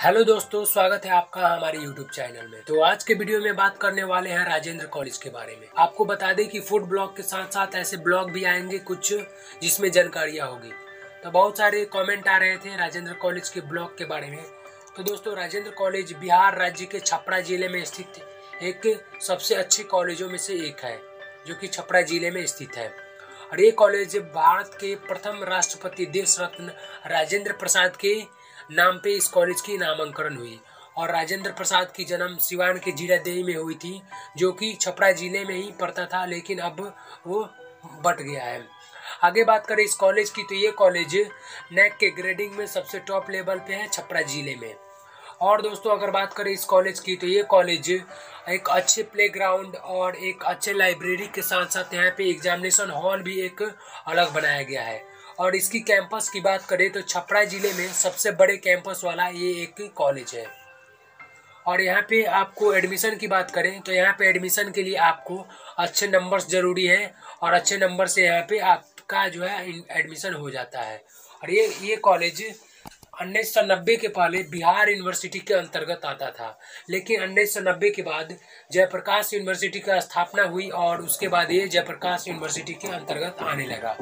Hello दोस्तों, स्वागत है आपका हमारे यूट्यूब चैनल में। तो आज के वीडियो में बात करने वाले हैं राजेंद्र कॉलेज के बारे में। आपको बता दें कि फूड ब्लॉग के साथ साथ ऐसे ब्लॉग भी आएंगे कुछ जिसमें जानकारियां होगी। तो बहुत सारे कमेंट आ रहे थे राजेंद्र कॉलेज के ब्लॉग के बारे में। तो दोस्तों, राजेंद्र कॉलेज बिहार राज्य के छपरा जिले में स्थित एक सबसे अच्छे कॉलेजों में से एक है, जो कि छपरा जिले में स्थित है। और ये कॉलेज भारत के प्रथम राष्ट्रपति देश रत्न राजेंद्र प्रसाद के नाम पे इस कॉलेज की नामांकन हुई। और राजेंद्र प्रसाद की जन्म सिवान के जीरादेई में हुई थी, जो कि छपरा जिले में ही पड़ता था, लेकिन अब वो बट गया है। आगे बात करें इस कॉलेज की, तो ये कॉलेज नैक के ग्रेडिंग में सबसे टॉप लेवल पे है छपरा जिले में। और दोस्तों, अगर बात करें इस कॉलेज की, तो ये कॉलेज एक अच्छे प्लेग्राउंड और एक अच्छे लाइब्रेरी के साथ साथ यहाँ पे एग्जामिनेशन हॉल भी एक अलग बनाया गया है। और इसकी कैंपस की बात करें तो छपरा जिले में सबसे बड़े कैंपस वाला ये एक कॉलेज है। और यहाँ पे आपको एडमिशन की बात करें तो यहाँ पे एडमिशन के लिए आपको अच्छे नंबर्स जरूरी है, और अच्छे नंबर से यहाँ पे आपका जो है एडमिशन हो जाता है। और ये कॉलेज 1990 के पहले बिहार यूनिवर्सिटी के अंतर्गत आता था, लेकिन 1990 के बाद जयप्रकाश यूनिवर्सिटी का स्थापना हुई और उसके बाद ये जयप्रकाश यूनिवर्सिटी के अंतर्गत आने लगा।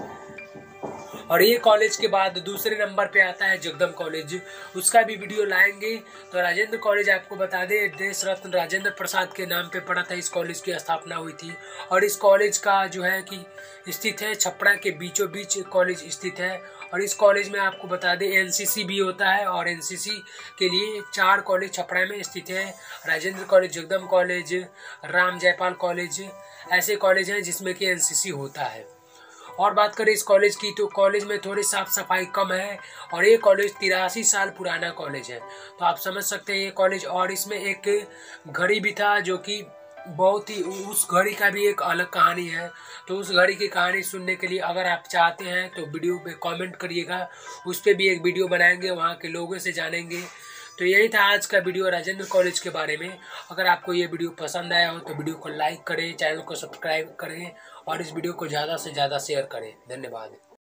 और ये कॉलेज के बाद दूसरे नंबर पे आता है जगदम कॉलेज, उसका भी वीडियो लाएंगे। तो राजेंद्र कॉलेज आपको बता दें, देश रत्न राजेंद्र प्रसाद के नाम पे पड़ा था। इस कॉलेज की स्थापना हुई थी और इस कॉलेज का जो है कि स्थित है छपरा के बीचों बीच कॉलेज स्थित है। और इस कॉलेज में आपको बता दें एनसीसी भी होता है, और एनसीसी के लिए 4 कॉलेज छपरा में स्थित है। Rajendra college, Jagdam college, Ram Jaipal college, ऐसे कॉलेज हैं जिसमें कि एनसीसी होता है। और बात करें इस कॉलेज की, तो कॉलेज में थोड़ी साफ सफाई कम है, और ये कॉलेज 83 साल पुराना कॉलेज है। तो आप समझ सकते हैं ये कॉलेज। और इसमें एक घड़ी भी था, जो कि बहुत ही, उस घड़ी का भी एक अलग कहानी है। तो उस घड़ी की कहानी सुनने के लिए अगर आप चाहते हैं तो वीडियो पे कमेंट करिएगा, उस पर भी एक वीडियो बनाएंगे, वहाँ के लोगों से जानेंगे। तो यही था आज का वीडियो राजेंद्र कॉलेज के बारे में। अगर आपको ये वीडियो पसंद आया हो तो वीडियो को लाइक करें, चैनल को सब्सक्राइब करें और इस वीडियो को ज़्यादा से ज़्यादा शेयर करें। धन्यवाद।